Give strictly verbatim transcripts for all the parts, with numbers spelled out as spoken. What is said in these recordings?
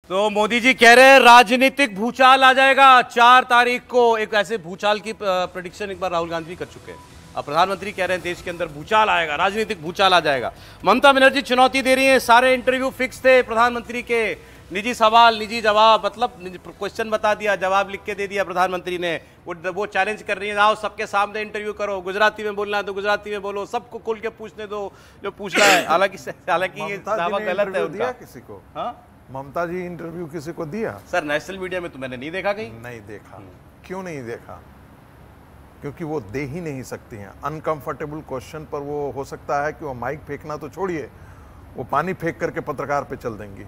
तो मोदी जी कह रहे हैं राजनीतिक भूचाल आ जाएगा चार तारीख को। एक ऐसे भूचाल की प्रेडिक्शन एक बार राहुल गांधी कर चुके हैं। अब प्रधानमंत्री कह रहे हैं देश के अंदर भूचाल आएगा, राजनीतिक भूचाल आ जाएगा। ममता बनर्जी चुनौती दे रही हैं, सारे इंटरव्यू फिक्स थे प्रधानमंत्री के, निजी सवाल निजी जवाब, मतलब क्वेश्चन बता दिया, जवाब लिख के दे दिया प्रधानमंत्री ने। वो वो चैलेंज कर रही है, आओ सबके सामने इंटरव्यू करो, गुजराती में बोलना है तो गुजराती में बोलो, सबको खोल के पूछने दो जो पूछना है। हालांकि हालांकि ये दावा गलत है उनका। किसी को हाँ ममता जी इंटरव्यू किसी को दिया? सर नेशनल मीडिया में तो मैंने नहीं देखा कहीं। नहीं देखा। क्यों नहीं देखा? क्योंकि वो दे ही नहीं सकती हैं। अनकंफर्टेबल क्वेश्चन पर वो हो सकता है कि वो माइक फेंकना तो छोड़िए, वो पानी फेंक करके पत्रकार पे चल देंगी।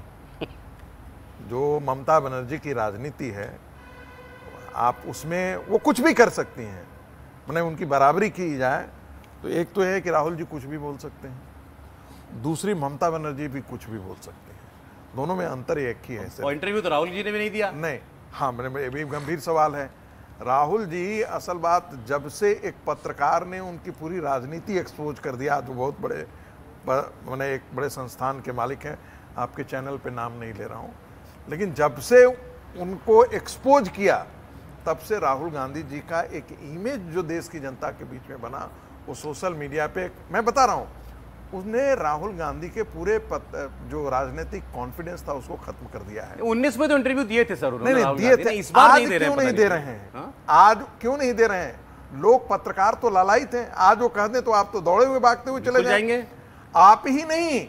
जो ममता बनर्जी की राजनीति है, आप उसमें वो कुछ भी कर सकती हैं। मैंने उनकी बराबरी की जाए तो एक तो है कि राहुल जी कुछ भी बोल सकते हैं, दूसरी ममता बनर्जी भी कुछ भी बोल सकते हैं। दोनों में अंतर एक ही है। और इंटरव्यू तो राहुल जी ने भी नहीं दिया। नहीं, हाँ, मैंने भी गंभीर सवाल है। राहुल जी, असल बात, जब से एक पत्रकार ने उनकी पूरी राजनीति एक्सपोज कर दिया, जो बहुत बड़े मैंने एक बड़े संस्थान के मालिक हैं, आपके चैनल पे नाम नहीं ले रहा हूँ, लेकिन जब से उनको एक्सपोज किया तब से राहुल गांधी जी का एक इमेज जो देश की जनता के बीच में बना, वो सोशल मीडिया पे, मैं बता रहा हूँ, उसने राहुल गांधी के पूरे जो राजनीतिक कॉन्फिडेंस था उसको खत्म कर दिया है। उन्नीस में तो इंटरव्यू दिए थे सर उन्होंने। नहीं नहीं दिए थे, इस बार आज नहीं दे रहे क्यों नहीं दे रहे हैं? हा? आज क्यों नहीं दे रहे हैं? लोग पत्रकार तो लालायित हैं, आज वो कह दें तो आप तो दौड़े हुए भागते हुए चले जाएंगे। आप ही नहीं,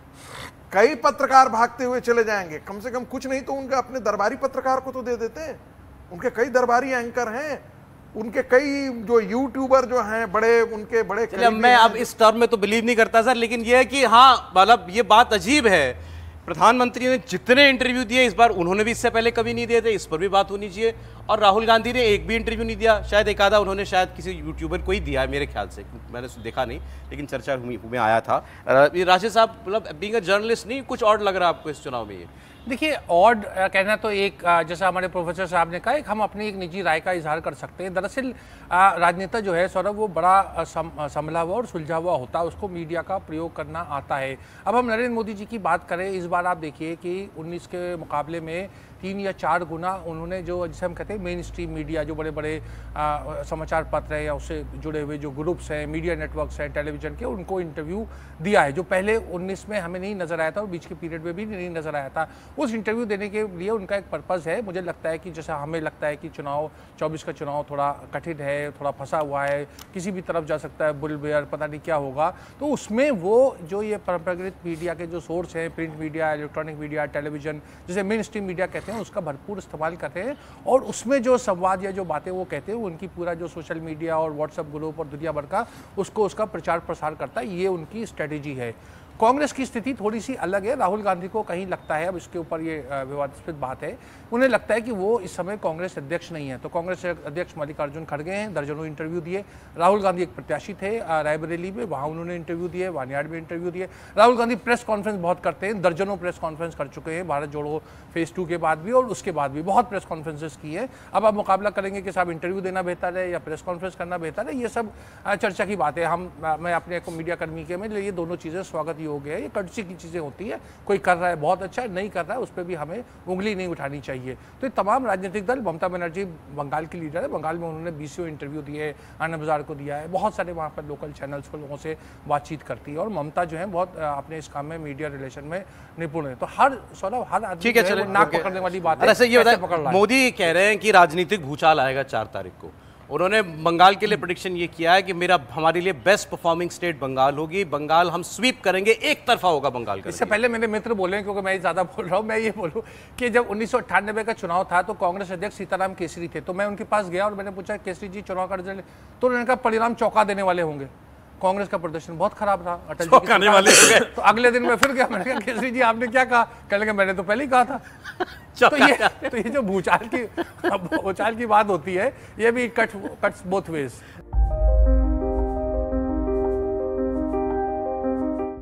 कई पत्रकार भागते हुए चले जाएंगे। कम से कम कुछ नहीं तो उनके अपने दरबारी पत्रकार को तो दे देते हैं। उनके कई दरबारी एंकर हैं, उनके कई जो यूट्यूबर जो हैं बड़े, उनके बड़े। चलिए मैं अब इस टर्म में तो बिलीव नहीं करता सर, लेकिन यह है कि हाँ, मतलब ये बात अजीब है। प्रधानमंत्री ने जितने इंटरव्यू दिए इस बार, उन्होंने भी इससे पहले कभी नहीं दिए थे, इस पर भी बात होनी चाहिए। और राहुल गांधी ने एक भी इंटरव्यू नहीं दिया, शायद एक आधा उन्होंने शायद किसी यूट्यूबर को ही दिया है मेरे ख्याल से, मैंने देखा नहीं, लेकिन चर्चा में आया था। राजेश साहब, मतलब बीइंग अ जर्नलिस्ट, नहीं कुछ और लग रहा है आपको इस चुनाव में? ये देखिए, ऑड कहना तो एक, जैसा हमारे प्रोफेसर साहब ने कहा, एक हम अपनी एक निजी राय का इजहार कर सकते हैं। दरअसल राजनेता जो है सौरभ, वो बड़ा सम, संभला हुआ और सुलझा हुआ होता है, उसको मीडिया का प्रयोग करना आता है। अब हम नरेंद्र मोदी जी की बात करें, इस बार आप देखिए कि उन्नीस के मुकाबले में तीन या चार गुना उन्होंने, जो जिसे हम कहते हैं मेन स्ट्रीम मीडिया, जो बड़े बड़े आ, समाचार पत्र हैं या उससे जुड़े हुए जो ग्रुप्स हैं, मीडिया नेटवर्क्स हैं टेलीविज़न के, उनको इंटरव्यू दिया है, जो पहले उन्नीस में हमें नहीं नज़र आया था और बीच के पीरियड में भी नहीं नज़र आया था। उस इंटरव्यू देने के लिए उनका एक पर्पज़ है। मुझे लगता है कि जैसा हमें लगता है कि चुनाव चौबीस का चुनाव थोड़ा कठिन है, थोड़ा फंसा हुआ है, किसी भी तरफ जा सकता है, बुल बेयर, पता नहीं क्या होगा, तो उसमें वो जो ये परंपरागत मीडिया के जो सोर्स हैं, print media, electronic media, television, जिसे मेन स्ट्रीम मीडिया कहते हैं, उसका भरपूर इस्तेमाल करते हैं। और उसमें जो संवाद या जो बातें वो कहते हैं, उनकी पूरा जो सोशल मीडिया और व्हाट्सएप ग्रुप और दुनिया भर का उसको उसका प्रचार प्रसार करता है। ये उनकी स्ट्रेटेजी है। कांग्रेस की स्थिति थोड़ी सी अलग है। राहुल गांधी को कहीं लगता है, अब इसके ऊपर ये विवादास्पद बात है, उन्हें लगता है कि वो इस समय कांग्रेस अध्यक्ष नहीं है। तो कांग्रेस अध्यक्ष मल्लिकार्जुन खड़गे हैं, दर्जनों इंटरव्यू दिए। राहुल गांधी एक प्रत्याशी थे रायबरेली में, वहाँ उन्होंने इंटरव्यू दिए, वानियाड में इंटरव्यू दिए। राहुल गांधी प्रेस कॉन्फ्रेंस बहुत करते हैं, दर्जनों प्रेस कॉन्फ्रेंस कर चुके हैं, भारत जोड़ो फेज टू के बाद भी और उसके बाद भी बहुत प्रेस कॉन्फ्रेंसेस की है। अब आप मुकाबला करेंगे कि साहब इंटरव्यू देना बेहतर है या प्रेस कॉन्फ्रेंस करना बेहतर है, ये सब चर्चा की बात है। हम मैं अपने मीडिया कर्मी के में ये दोनों चीज़ें स्वागत योग्य है, ये कर्टसी की चीज़ें होती है। कोई कर रहा है बहुत अच्छा, नहीं कर रहा है उस पर भी हमें उंगली नहीं उठानी चाहिए। तो ये तमाम राजनीतिक दल, ममता बनर्जी बंगाल की लीडर है, बंगाल में उन्होंने बीसीओ इंटरव्यू दिए, आनंद बाजार को दिया है, बहुत सारे वहाँ पर लोकल चैनल्स को लोगों से बातचीत करती है। और ममता जो है बहुत अपने इस काम में मीडिया रिलेशन में निपुण है। तो हर सौरभ हर आदमी ठीक है, नाक पकड़ने वाली बात है। ऐसे ये बताएं, मोदी कह रहे हैं कि राजनीतिक भूचाल आएगा चार तारीख को। उन्होंने बंगाल के लिए प्रेडिक्शन ये किया है कि मेरा हमारे लिए बेस्ट परफॉर्मिंग स्टेट बंगाल होगी, बंगाल हम स्वीप करेंगे, एक तरफा होगा बंगाल का। इससे पहले मेरे मित्र बोले, क्योंकि मैं ज़्यादा बोल रहा हूँ, मैं ये बोलूँ कि जब उन्नीस सौ अट्ठानबे का चुनाव था तो कांग्रेस अध्यक्ष सीताराम केसरी थे, तो मैं उनके पास गया और मैंने पूछा केसरी जी चुनाव का रिजल्ट, तो उन्होंने कहा परिणाम चौंका देने वाले होंगे, कांग्रेस का प्रदर्शन बहुत खराब रहा, अटल जी आने वाले हो गए। तो अगले दिन मैं फिर गया, मैंने कहा केसरी जी आपने क्या कहा? कहने लगे मैंने तो पहले ही कहा था। तो ये तो ये जो भूचाल की भूचाल की बात होती है, ये भी कट कट्स बोथ वेज।